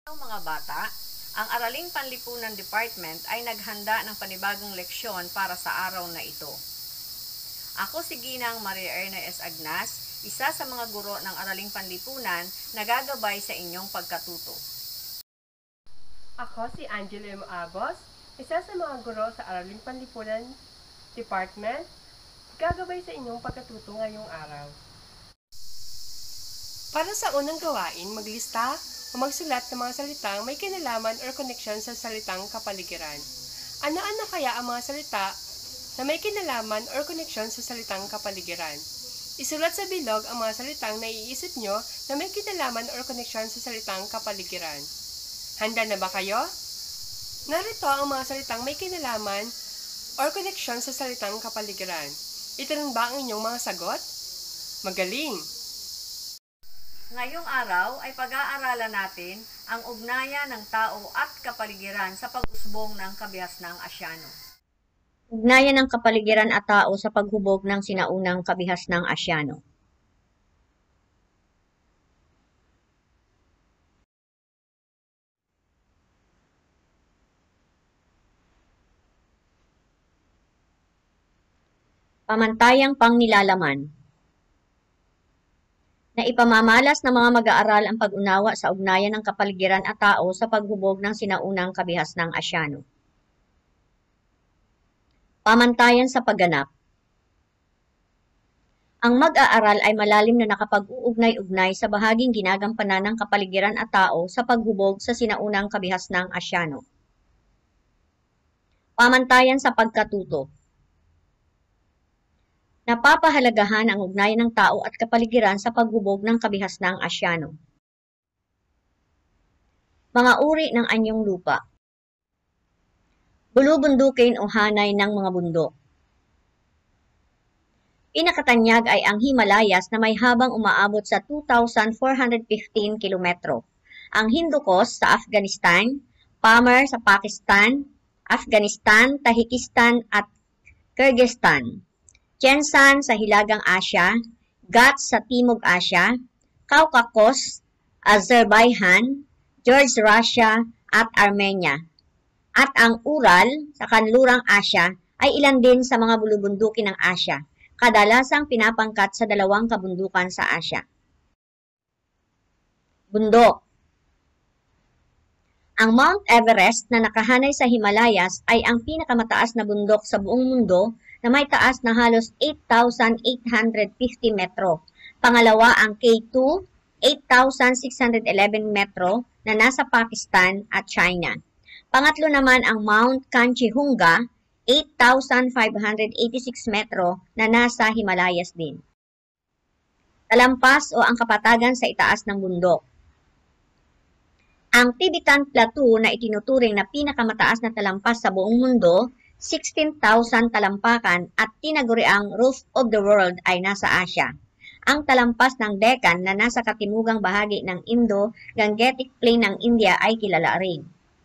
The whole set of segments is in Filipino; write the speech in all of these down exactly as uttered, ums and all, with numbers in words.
Mga bata, ang Araling Panlipunan Department ay naghanda ng panibagong leksyon para sa araw na ito. Ako si Ginang Maria Erna S. Agnas, isa sa mga guro ng Araling Panlipunan na gagabay sa inyong pagkatuto. Ako si Angela M. Abos, isa sa mga guro sa Araling Panlipunan Department, gagabay sa inyong pagkatuto ngayong araw. Para sa unang gawain, maglista o magsulat ng mga salitang may kinalaman or connection sa salitang kapaligiran. Ano-ano kaya ang mga salita na may kinalaman or connection sa salitang kapaligiran? Isulat sa bilog ang mga salitang naiisip nyo na may kinalaman or connection sa salitang kapaligiran. Handa na ba kayo? Narito ang mga salitang may kinalaman or connection sa salitang kapaligiran. Ito rin ba ang inyong mga sagot? Magaling! Ngayong araw ay pag-aaralan natin ang ugnayan ng tao at kapaligiran sa pag-usbong ng kabihasnang Asyano. Ugnayan ng kapaligiran at tao sa paghubog ng sinaunang kabihasnang Asyano. Pamantayang pangnilalaman. Na ipamamalas ng mga mag-aaral ang pag-unawa sa ugnayan ng kapaligiran at tao sa paghubog ng sinaunang kabihasnang Asyano. Pamantayan sa pagganap. Ang mag-aaral ay malalim na nakapag-uugnay-ugnay sa bahaging ginagampanan ng kapaligiran at tao sa paghubog sa sinaunang kabihasnang Asyano. Pamantayan sa pagkatuto. Napapahalagahan ang ugnayan ng tao at kapaligiran sa paghubog ng kabihasnang Asyano. Mga uri ng anyong lupa. Bulubundukin o hanay ng mga bundok. Pinakatanyag ay ang Himalayas na may habang umaabot sa two thousand four hundred fifteen kilometro. Ang Hindukos sa Afghanistan, Pamir sa Pakistan, Afghanistan, Tajikistan at Kyrgyzstan. Tiensan sa Hilagang Asya, Ghats sa Timog Asya, Caucasus, Azerbaijan, George Russia at Armenia. At ang Ural sa Kanlurang Asya ay ilan din sa mga bulubundukin ng Asya, kadalasang pinapangkat sa dalawang kabundukan sa Asya. Bundok. Ang Mount Everest na nakahanay sa Himalayas ay ang pinakamataas na bundok sa buong mundo na may taas na halos eight thousand eight hundred fifty metro. Pangalawa ang K two, eight thousand six hundred eleven metro na nasa Pakistan at China. Pangatlo naman ang Mount Kanchenjunga, eight thousand five hundred eighty-six metro na nasa Himalayas din. Talampas o ang kapatagan sa itaas ng bundok. Ang Tibetan Plateau na itinuturing na pinakamataas na talampas sa buong mundo, sixteen thousand talampakan at tinaguriang Roof of the World ay nasa Asya. Ang talampas ng Deccan na nasa katimugang bahagi ng Indo-Gangetic Plain ng India ay kilala rin.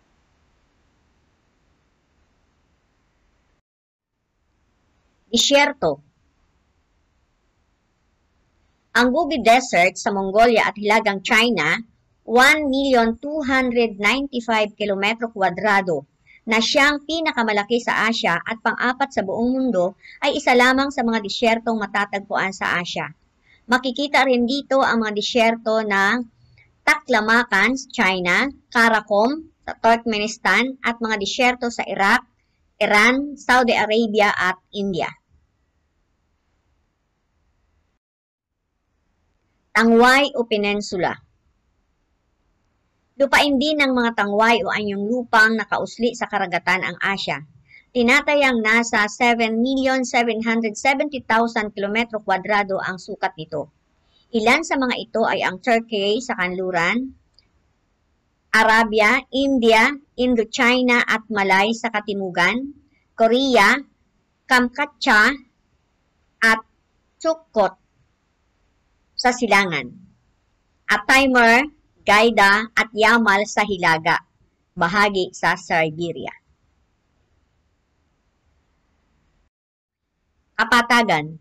Disyerto. Ang Gobi Desert sa Mongolia at Hilagang China, one million two hundred ninety-five kilometro kwadrado, na siyang pinakamalaki sa Asya at pang-apat sa buong mundo, ay isa lamang sa mga disyertong matatagpuan sa Asya. Makikita rin dito ang mga disyerto ng Taklamakan sa China, Karakum sa Turkmenistan at mga disyerto sa Iraq, Iran, Saudi Arabia at India. Tangway o Peninsula. Lupain din ng mga tangway o anyong lupang nakausli sa karagatan ang Asya. Tinatayang nasa seven million seven hundred seventy thousand kilometro kwadrado ang sukat nito. Ilan sa mga ito ay ang Turkey sa kanluran, Arabia, India, Indochina at Malay sa katimugan, Korea, Kamchatka at Chukotka sa silangan, at Timor, Gaida at Yamal sa Hilaga, bahagi sa Siberia. Kapatagan.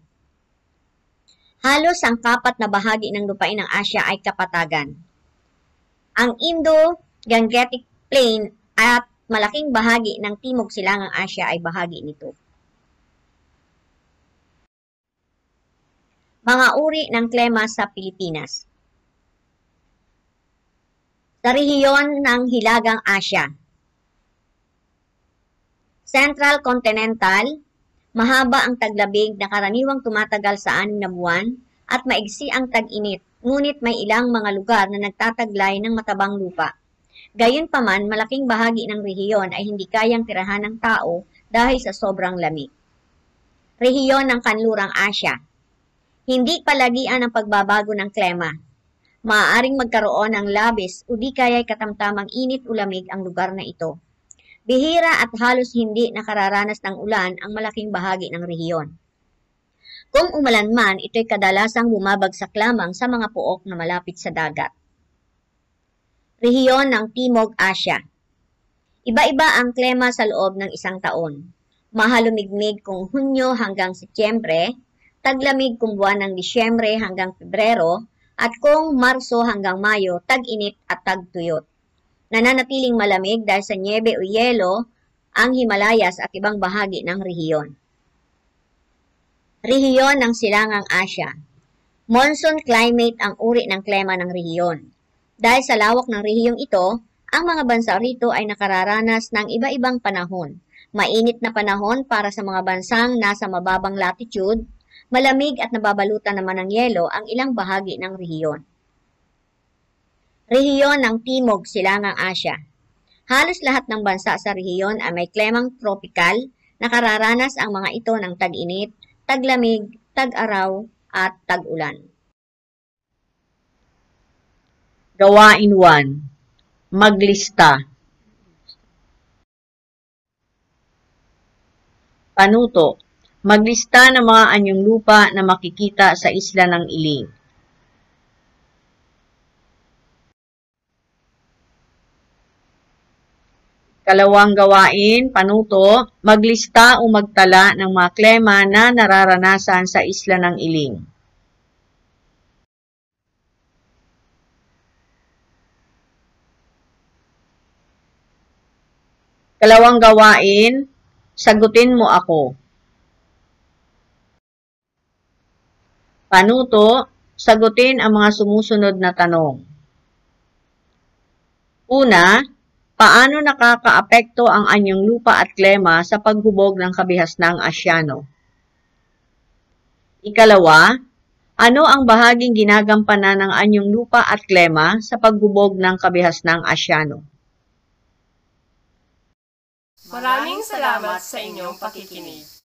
Halos ang kapat na bahagi ng lupain ng Asya ay kapatagan. Ang Indo, Gangetic Plain at malaking bahagi ng Timog Silangang Asya ay bahagi nito. Mga uri ng klema sa Pilipinas. Sa rehiyon ng Hilagang Asya. Central Continental, mahaba ang taglamig na karaniwang tumatagal sa anim na buwan at maigsi ang tag-init, ngunit may ilang mga lugar na nagtataglay ng matabang lupa. Gayunpaman, malaking bahagi ng rehiyon ay hindi kayang tirahan ng tao dahil sa sobrang lamig. Rehiyon ng Kanlurang Asya. Hindi palagian ang pagbabago ng klima. Maaaring magkaroon ng labis o di kaya'y katamtamang init o lamig ang lugar na ito. Bihira at halos hindi nakararanas ng ulan ang malaking bahagi ng rehiyon. Kung umulan man, ito'y kadalasang bumabagsak lamang sa mga pook na malapit sa dagat. Rehiyon ng Timog Asya. Iba-iba ang klima sa loob ng isang taon. Mahalumigmig kung Hunyo hanggang Setyembre, taglamig kung buwan ng Disyembre hanggang Pebrero, at kung Marso hanggang Mayo, tag-init at tagtuyot. Nananatiling malamig dahil sa nyebe o yelo ang Himalayas at ibang bahagi ng rehiyon. Rehiyon ng Silangang Asya. Monsoon climate ang uri ng klima ng rehiyon. Dahil sa lawak ng rehiyong ito, ang mga bansa rito ay nakararanas ng iba-ibang panahon. Mainit na panahon para sa mga bansang nasa mababang latitude, malamig at nababalutan naman ng yelo ang ilang bahagi ng rehiyon. Rehiyon ng Timog Silangang Asya. Halos lahat ng bansa sa rehiyon ay may klemang tropikal, nakararanas ang mga ito ng tag-init, taglamig, tag-araw, at tag-ulan. Gawain one. Maglista. Panuto. Maglista ng mga anyong lupa na makikita sa isla ng Iling. Kalawang gawain, panuto, maglista o magtala ng mga klema na nararanasan sa isla ng Iling. Kalawang gawain, sagutin mo ako. Panuto, sagutin ang mga sumusunod na tanong. Una, paano nakakaapekto ang anyong lupa at klema sa paghubog ng kabihasnang Asyano? Ikalawa, ano ang bahaging ginagampanan ng anyong lupa at klema sa paghubog ng kabihasnang Asyano? Maraming salamat sa inyong pakikinig.